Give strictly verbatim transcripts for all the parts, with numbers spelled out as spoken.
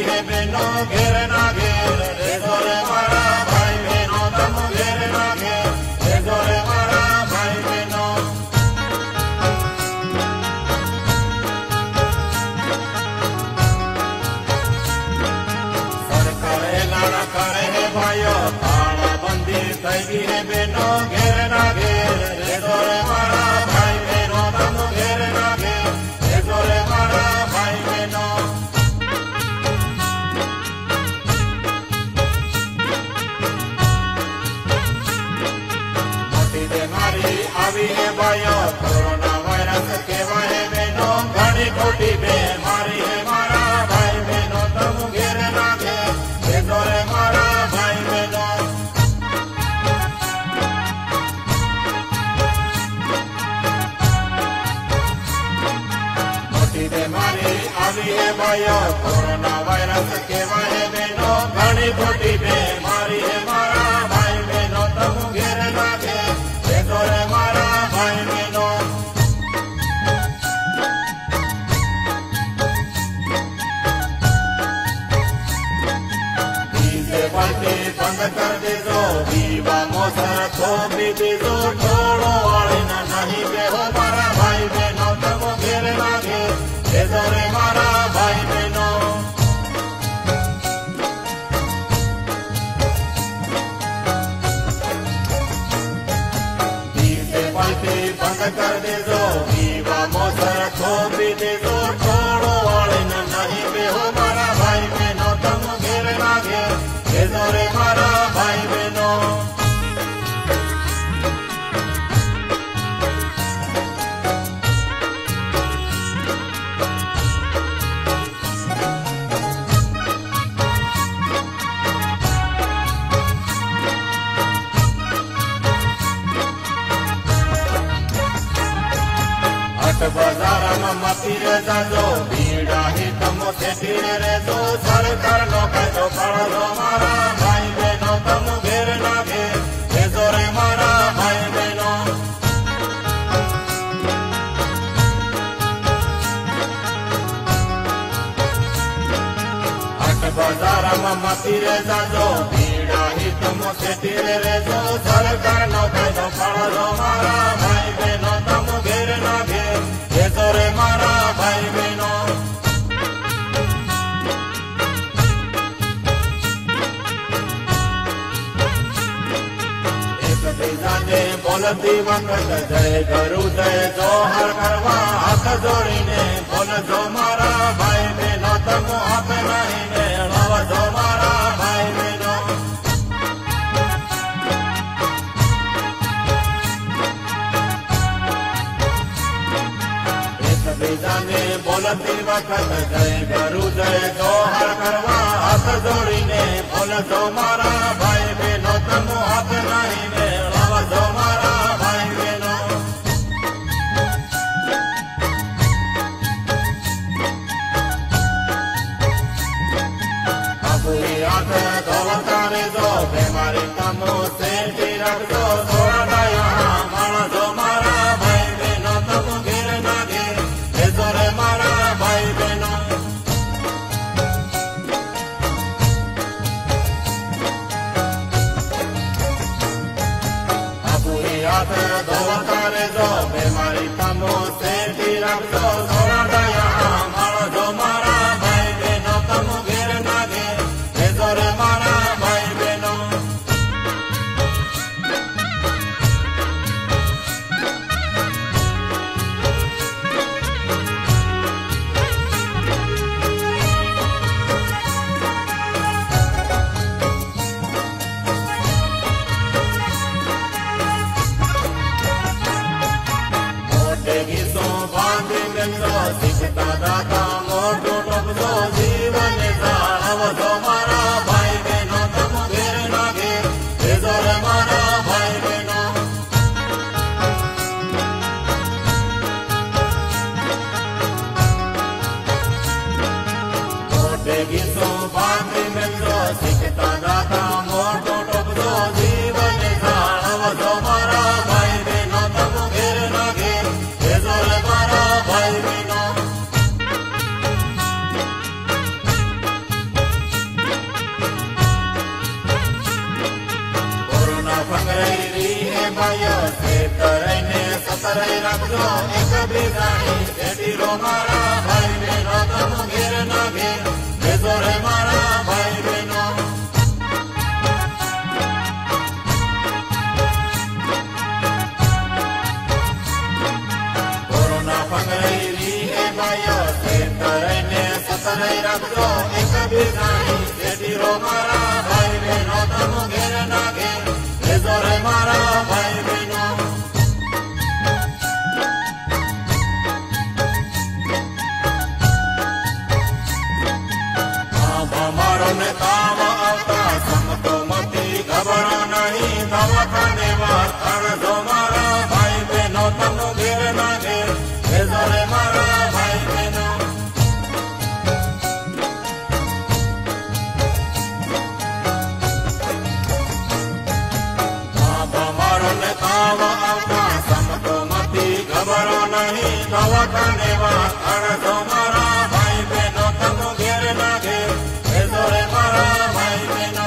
है बहनों घेर ना घेर रे जोरे मारा भाई बहनों तम घेर ना घेर रे जोरे मारा भाई बहनों सरकार ऐलान करे है भाइयों तालाबंदी थई है बहनों घेर ना घेर रे जोरे मारा भाई बहनों तम घेर ना घेर रे जोरे मारा भाई बहनों આવી હે ભાઈઓ કોરોના વાયરસ કહેવાય બહેનો ઘણી ખોટી બીમારી હે મારા ભાઈ બહેનો તમ ઘેર ના ઘેર ભેગો રે મારા ભાઈ બહેનો મોટી બીમારી આવી હે ભાઈઓ કોરોના વાયરસ કહેવાય બહેનો ઘણી ખોટી બીમારી હે મારા ભાઈ બહેનો તમ ઘેર ના ઘેર ભેગો રે મારા ભાઈ બહેનો डीजे पार्टी बंद कर देजो विवा मोसर थोपी दीजो छोड़ो वाले ना नहीं बेहो मारा भाई बहनो तम घेर ना घेर भेजो रे मारा भाई बहनो बंद कर देजो विवा मोसर थोपी देजो छोड़ो वाले न नहीं बेहो मारा भाई बहनो तम घेर ना घेर भेजो रे मारा भाई बहनो बाजार में मती रे जाजो भीड़ा ही तमो से भीड़ रे जो सरकार नो कायदो पाळो मारा भाई बहनो तम घेर ना घेर भेजो रे मारा भाई बहनो हाट बाजार में मती रे जाजो भीड़ा ही तमो से भीड़ रे जो सरकार नो कायदो पाळो मारा भाई बहनो तम घेर ना घेर भेजो रे मारा भाई बहनो एक बीजा ने बोलती वक्त जय गुरु जय जोहर करवा हाथ जोड़ीने बोल जो मारा भाई बहनो तम हाथ नहीं ने लावा जो मारा भाई बहनो बीजाने बोलती वक्त जय गुरु जय जोहर करवा हाथ जोड़ीने बोल जो मारा भाई बहनो तम हाथ नहीं ने लावा जो मारा भाई बहनो अब ही हाथ धोवता रे जो बीमारी तमो से रख दो थोड़ा दया मारा जो मारा भाई बहनो तम घेर ना घेर भेजो रे मारा भाई बहनो अब ही हाथ धोवता रे जो बीमारी तमो से रख दो थोड़ा दया मारा जो मारा भाई बहनो तम घेर ना घेर भेजो रे मारा भाई बहनो सीखता दाता मोटो टपसो जीवन जावतो मारा भाई बहनो तम घेर ना घेर भेजो रे मारा भाई बहनो मोटे गीसो बांधी मिलतो सीखता दाता मोटो टपसो जीवन जावतो मारा भाई बहनो तम घेर ना घेर भेजो रे मारा भाई बहनो बीजानी शेठी रो मारा भाई बहनो तम घेर ना घेर भेजो रे मारा भाई बहनो। कोरोना पकड़ी री है भाइयों सेतरे ने सतरे रखो एक बीजानी शेठी रो मारा भाई बहनो तम घेर ना घेर भेजो रे मारा भाई बहनो। घबरा नहीं दवाखाने वार दो मारा भाई बहनो तम घेर ना घेर भेजो रे मारा भाई बहनो। मारो ने ताव आवता समतो मती घबरा नहीं दवाखाने वार दो मारा भाई बहनो तम घेर ना घेर भेजो रे मारा भाई बहनो।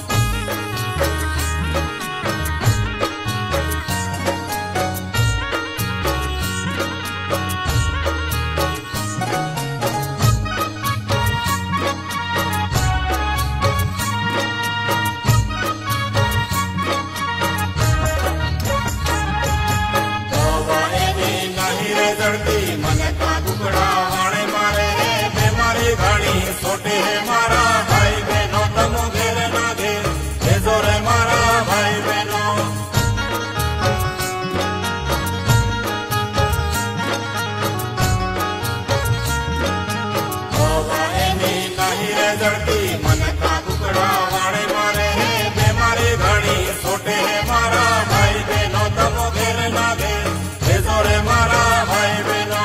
મને કા કુકડા વાણે મારે બેમારી ઘણી સોટે હે મારા ભાઈ બહેનો તમ ઘેર ના ઘેર ભેજો રે મારા ભાઈ બહેનો। એની નહીં રે જડતી મને કા કુકડા વાણે મારે બેમારી ઘણી સોટે હે મારા ભાઈ બહેનો તમ ઘેર ના ઘેર ભેજો રે મારા ભાઈ બહેનો।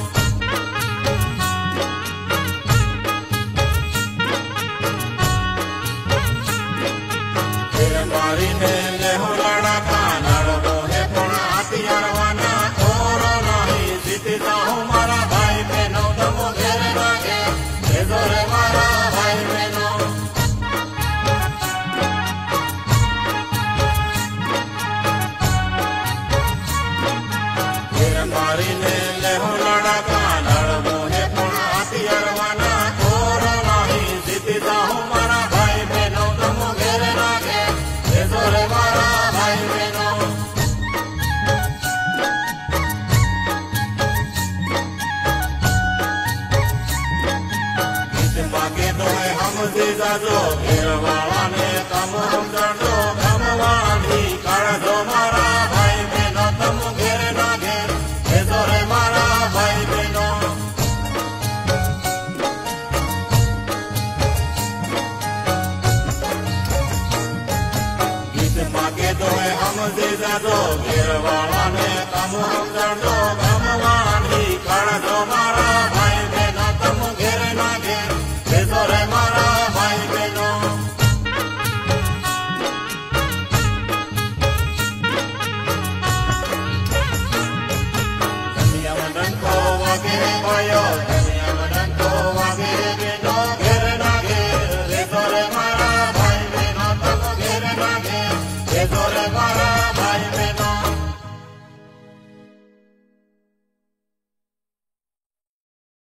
मारी ने लेहो लड़ा का नड़ो है पुणा हथियार वाना और नहीं जीती जाऊं मारा भाई बहनो तम घेर ना घेर भेजो रे मारा भाई बहनो। मारी ने लेहो लड़ा का नड़ो है पुणा हथियार वाना और नहीं जीती जाऊं मारा भाई बहनो तम घेर ना घेर भेजो रे मारा भाई बहनो। गीत मांगे तो है हम जीजा जो घेर वाला ने तम हम